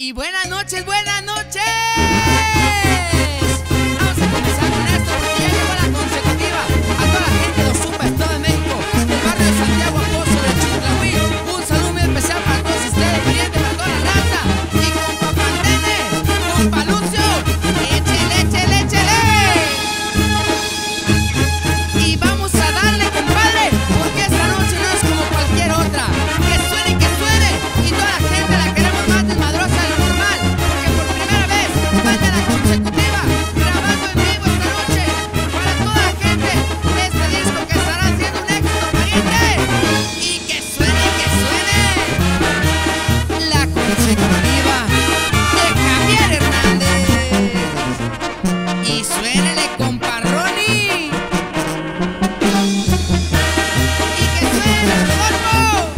Y buenas noches, buenas noches. Vamos a comenzar con esto porque ya llegó la consecutiva. A toda la gente de los Zumpas, todo México, del barrio de Santiago Aposo, de Chitlahuí. Un saludo muy especial para todos ustedes, parientes, para toda la raza. Y compa Pantene, compa Lucio, échele, échele, échele. Y vamos a darle, compadre, porque esta noche no es como cualquier otra. Que suene, y toda la gente la queremos más desmadrosa de lo normal. Porque por primera vez van de la consecutiva, grabando en vivo esta noche para toda la gente de este disco que estará haciendo un éxito, pariente. Y que suene, la consecutiva de Javier Hernández. Y suénele, compa Ronnie. Y que suene, Rodolfo.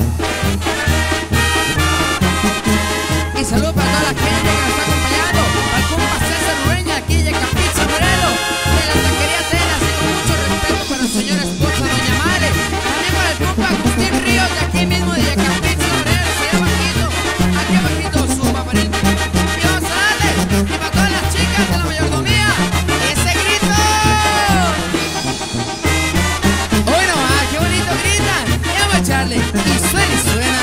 Y saludos para toda la gente que nos está acompañando. Al compa César Ureña, aquí de Capitza Morelos, de la taquería Tenas, y con mucho respeto para la señora esposa doña Mare. También para el compa Agustín Ríos, de aquí mismo de Capitza Morelos, allá abajito, aquí abajito Zumba, pariente. Y vamos a darle, y para todas las chicas de la mayordomía, ese grito. Hoy nomás, qué bonito gritan. Y vamos a echarle, y suena y suena.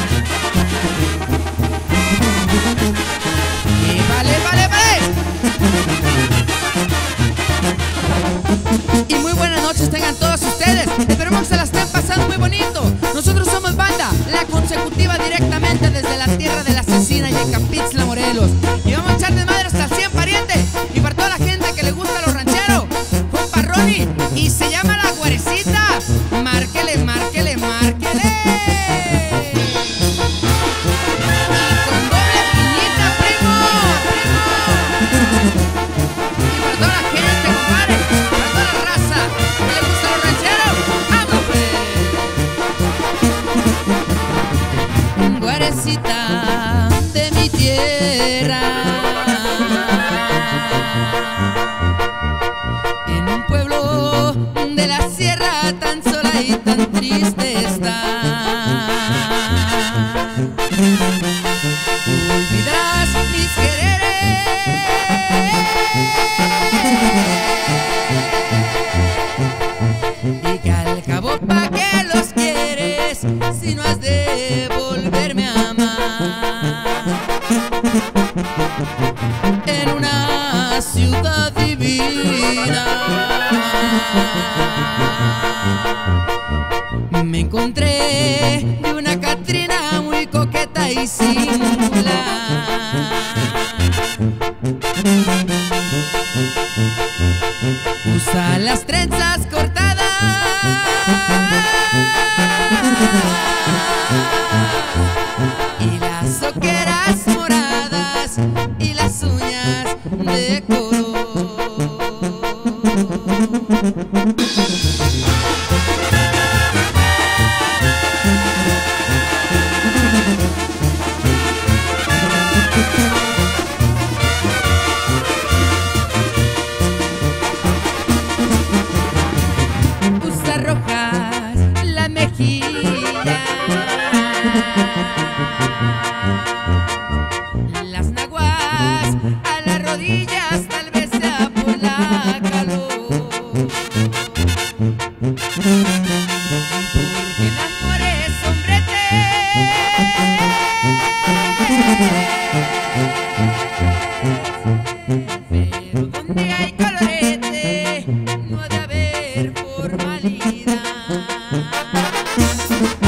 Y muy buenas noches tengan todos ustedes. Esperemos que se la estén pasando muy bonito. Nosotros somos banda La Consecutiva, directamente desde la tierra de la asesina y en Capitza Morelos. Y vamos a echar de madre hasta el 100, pariente. Y para toda la gente que le gusta los rancheros, compa Ronnie, y se llama La Guarecita. Márquele, márquele, márquele. Guarecita de mi tierra, en un pueblo de la sierra tan sola y tan triste está. Olvidarás mis quereres, y que al cabo pa' que los quieres si no has de volverme a amar. En una ciudad divina me encontré de una Catrina muy coqueta y singular. Usa las trenzas cortadas y las ojeras moradas y las uñas de color. Usa rojas la mejilla, las naguas a las rodillas, tal vez sea por la calor. Porque el amor es sombrete, pero donde hay colorete no ha de haber formalidad.